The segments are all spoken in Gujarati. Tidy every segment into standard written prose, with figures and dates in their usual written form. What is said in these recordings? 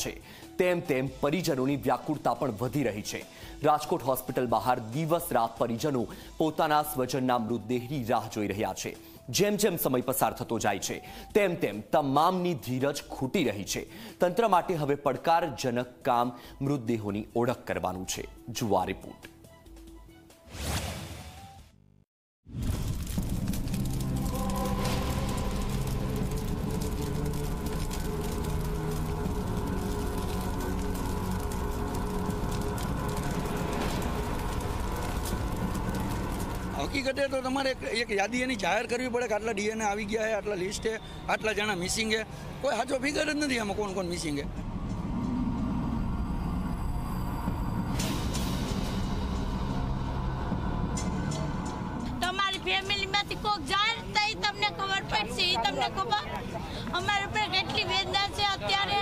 છે તેમ તેમ પરિજનોની વ્યાકુળતા પણ વધી રહી છે। રાજકોટ હોસ્પિટલ બહાર દિવસ રાત પરિજનો પોતાના સ્વજનના મૃતદેહની રાહ જોઈ રહ્યા છે। જેમ જેમ સમય પસાર થતો જાય છે તેમ તેમ તમામની ધીરજ ખૂટી રહી છે। તંત્ર માટે હવે પડકારજનક કામ મૃતદેહોની ઓળખ કરવાનું છે। જુઓ આ રિપોર્ટ। હકીકતે તો તમારે એક યાદી એની જાહેર કરવી પડે કે આટલા ડીએનએ આવી ગયા છે, આટલા લિસ્ટ છે, આટલા જણા મિસિંગ છે। કોઈ સાચો ફિગર જ નથી આમાં કોણ કોણ મિસિંગ છે। તમારી ફેમિલીમાંથી કોક જાય તો તમને ખબર પડશે, તમને ખબર અમારા ઉપર કેટલી વેદના છે અત્યારે।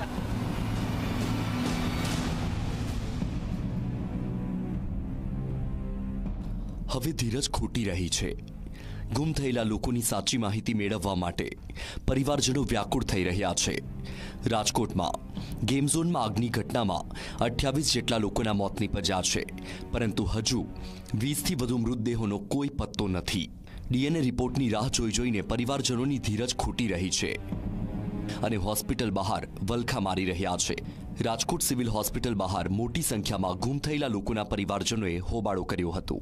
હવે ધીરજ ખૂટી રહી છે। ગુમ થયેલા લોકોની સાચી માહિતી મેળવવા માટે પરિવારજનો વ્યાકુળ થઈ રહ્યા છે। રાજકોટમાં ગેમ ઝોનમાં આગની ઘટનામાં 28 જેટલા લોકોના મોત નીપજ્યા છે, પરંતુ હજુ 20થી વધુ મૃતદેહોનો કોઈ પત્તો નથી। ડીએનએ રિપોર્ટની રાહ જોઈને પરિવારજનોની ધીરજ ખૂટી રહી છે અને હોસ્પિટલ બહાર વલખા મારી રહ્યા છે। રાજકોટ સિવિલ હોસ્પિટલ બહાર મોટી સંખ્યામાં ગુમ થયેલા લોકોના પરિવારજનોએ હોબાળો કર્યો હતો।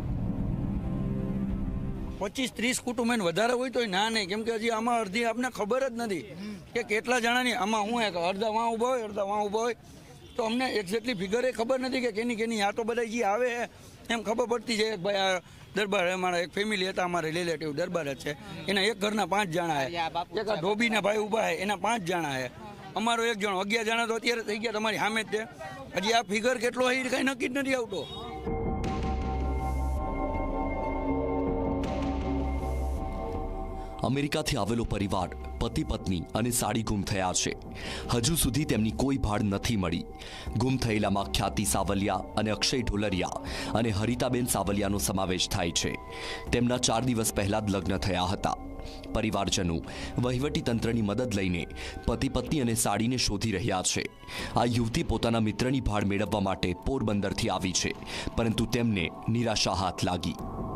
25-30 કુટુંબ વધારે હોય તો ના નહીં, કેમ કે હજી આમાં અડધી આપને ખબર જ નથી કે કેટલા જણાની આમાં હું અડધા વાં ઊભા હોય, અડધા વાં ઊભા હોય, તો અમને એક્ઝેક્ટલી ફિગર એ ખબર નથી કે કેની આ તો બધા જે આવે એમ ખબર પડતી છે। ભાઈ આ દરબાર અમારા એક ફેમિલી હતા, અમારે રિલેટિવ દરબાર જ છે, એના એક ઘરના 5 જણા છે। એક આ ધોબીના ભાઈ ઊભા છે એના 5 જણા છે, અમારો એક જણો, 11 જણા તો અત્યારે થઈ ગયા તમારી સામે જ છે। હજી આ ફિગર કેટલો હોય કઈ નક્કી જ નથી આવતો। અમેરિકાથી આવેલો પરિવાર પતિ પત્ની અને સાડી ગુમ થયા છે। હજુ સુધી તેમની કોઈ ભાળ નથી મળી। ગુમ થયેલામાં ખ્યાતિ સાવલિયા અને અક્ષય ઢોલરિયા અને હરિતાબેન સાવલિયાનો સમાવેશ થાય છે। તેમના 4 દિવસ પહેલા જ લગ્ન થયા હતા। પરિવારજનો વહીવટી તંત્રની મદદ લઈને પતિ પત્ની અને સાડીને શોધી રહ્યા છે। આ યુવતી પોતાના મિત્રની ભાળ મેળવવા માટે પોરબંદરથી આવી છે, પરંતુ તેમને નિરાશા હાથ લાગી।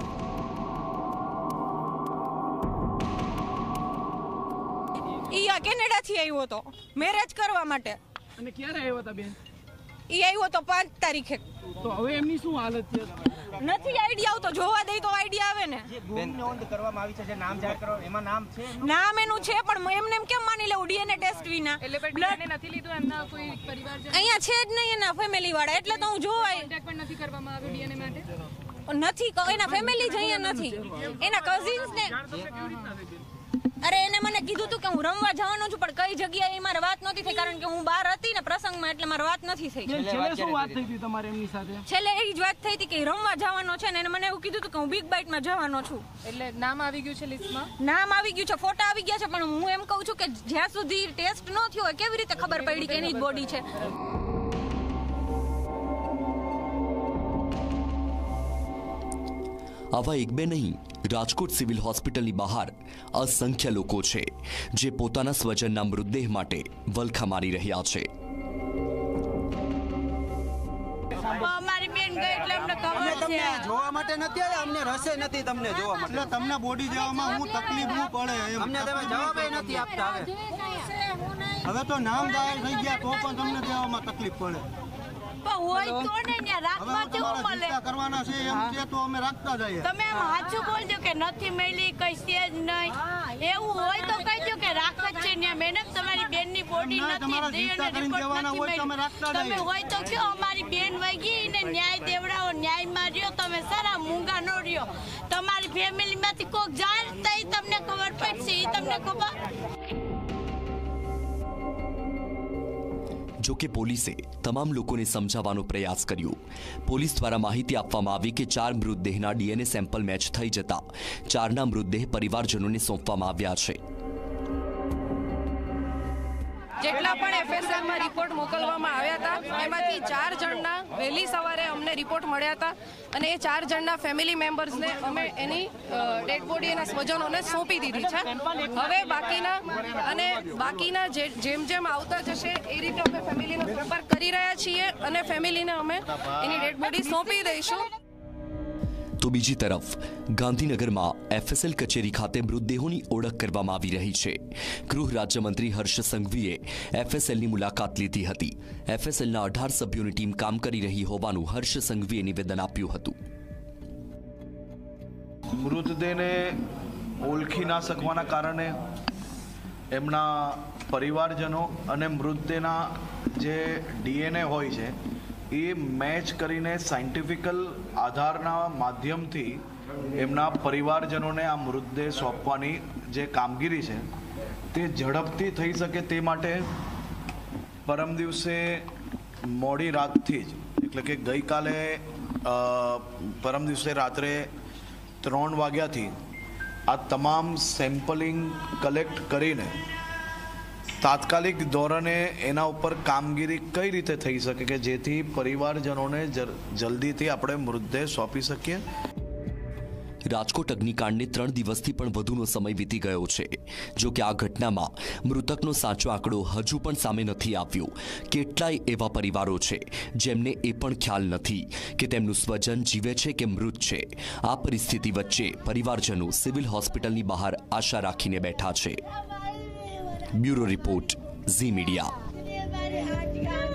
કેનેડાથી આવ્યો હતો મેરેજ કરવા માટે। અને ક્યારે આવ્યો હતા બેન? ઈ આવ્યો તો 5 તારીખે। તો હવે એમની શું હાલત છે? નથી આઈડિયા આવતો, જોવા દઈ તો આઈડિયા આવે ને। બેન નોંધ કરવામાં આવી છે, જે નામ જાહેર કરવા એમાં નામ છે, નામ એનું છે, પણ એમને એમ કેમ માની લેવું ડીએનએ ટેસ્ટ વિના? એટલે ડીએનએ નથી લીધું એમના કોઈ પરિવારજન અહીંયા છે જ નહીં એના ફેમિલી વાળા, એટલે તો હું જોવાય કોન્ટેક્ટ પણ નથી કરવામાં આવ્યો ડીએનએ માટે। નથી, એના ફેમિલી જ અહીંયા નથી, એના કઝિન્સ ને। અરે એને મને કીધું તું કે હું રમવા જવાનો છું, પણ કઈ જગ્યાએ મારે વાત નહોતી થઈ, કારણ કે હું બહાર હતી ને પ્રસંગમાં, એટલે મારે વાત નથી થઈ। છેલ્લે શું વાત થઈ હતી તમારે એમની સાથે? છેલ્લે એ જ વાત થઈ હતી કે રમવા જવાનો છે ને એને મને એવું કીધું હતું કે હું બિગ બાઇટમાં જવાનો છું। એટલે નામ આવી ગયું છે લિસ્ટમાં? નામ આવી ગયું છે, ફોટા આવી ગયા છે, પણ હું એમ કહું છું કે જ્યાં સુધી ટેસ્ટ ન થયો હોય કેવી રીતે ખબર પડી કે એની જ બોડી છે? આવા એક બે નહીં, રાજકોટ સિવિલ હોસ્પિટલની બહાર અસંખ્ય લોકો છે જે પોતાના સ્વજનના મૃતદેહ માટે વલખા મારી રહ્યા છે। અમારી બેન ગઈ એટલે અમને ખબર છે। જોવા માટે નથી આવ્યા, અમને રસે નથી તમને જોવા માટે, એટલે તમને બોડી જવામાં હું તકલીફ હું પડે એમ અમને તમે જવાબ નથી આપતા। હવે તો નામ જાહેર થઈ ગયા તો પણ તમને દેવામાં તકલીફ પડે। હોય તો ને ત્યાં રાખવા જેવું મળે કરવાના છે એમ છે તો અમે રાખતા જઈએ। તમે એમ સાચું બોલજો કે નથી મળી, કઈ છે જ નહીં, એવું હોય તો કહીજો કે રાખવા જ છે ને મેડમ તમારી બેનની બોડી નથી, તમે હોય તો કયો અમારી બેન વહી ગઈ ને ન્યાય દેવડાવો, ન્યાયમાં રહ્યો, તમે સારા મૂંગા નો રહ્યો। તમારી ફેમિલીમાંથી કોક જાય તો તમને ખબર પડશે, તમને ખબર। જો કે પોલીસે તમામ લોકોને સમજાવવાનો પ્રયાસ કર્યો। પોલીસ દ્વારા માહિતી આપવામાં આવી કે 4 મૃતદેહના ડીએનએ સેમ્પલ મેચ થઈ જતા 4ના મૃતદેહ પરિવારજનોને સોંપવામાં આવ્યા છે। જેટલા પણ એફએસએલમાં જણના રિપોર્ટ મોકલવામાં આવ્યા હતા. એમાંથી 4 જણના વહેલી સવારે અમને રિપોર્ટ મળ્યા હતા અને એ 4 જણના ફેમિલી મેમ્બર્સને અમે એની ડેડ બોડી એના સ્વજનોને સોંપી દીધી છે. હવે બાકીના જેમ જેમ આવતા જશે એ રીતે અમે ફેમિલીનો સંપર્ક કરી રહ્યા છીએ અને ફેમિલીને અમે એની ડેડ બોડી સોંપી દઈશું. તો બીજી તરફ ગાંધીનગરમાં એફએસએલ કચેરી ખાતે મૃતદેહોની ઓળખ કરવામાં આવી રહી છે. ગૃહ રાજ્યમંત્રી હર્ષ સંઘવીએ એફએસએલની મુલાકાત લીધી હતી. એફએસએલના 18 સભ્યોની ટીમ કામ કરી રહી હોવાનું હર્ષ સંઘવીએ નિવેદન આપ્યું હતું. મૃતદેહને ઓળખી ના શકવાના કારણે એમના પરિવારજનો અને મૃતદેહના જે ડીએનએ હોય છે એ મેચ કરીને સાયન્ટિફિકલ આધારના માધ્યમથી એમના પરિવારજનોને આ મૃતદેહ સોંપવાની જે કામગીરી છે તે ઝડપથી થઈ શકે તે માટે પરમ દિવસે મોડી રાતથી જ એટલે કે ગઈકાલે પરમ દિવસે રાત્રે 3 વાગ્યાથી આ તમામ સેમ્પલિંગ કલેક્ટ કરીને તાત્કાલિક ધોરણે એના ઉપર કામગીરી કઈ રીતે થઈ શકે કે જેથી પરિવારજનોને જલ્દીથી આપણે મૃતદેહ સોંપી શકીએ. રાજકોટ અગ્નિકાંડને 3 દિવસથી પણ વધુનો સમય વીતી ગયો છે. જો કે આ ઘટનામાં મૃતકનો સાચો આંકડો હજુ પણ સામે નથી આવ્યો. કેટલાય એવા પરિવારો છે જેમને એ પણ ખ્યાલ નથી કે તેમનું સ્વજન જીવે છે કે મૃત છે. આ પરિસ્થિતિ વચ્ચે પરિવારજનો સિવિલ હોસ્પિટલની બહાર આશા રાખીને બેઠા છે. Bureau report Zee media.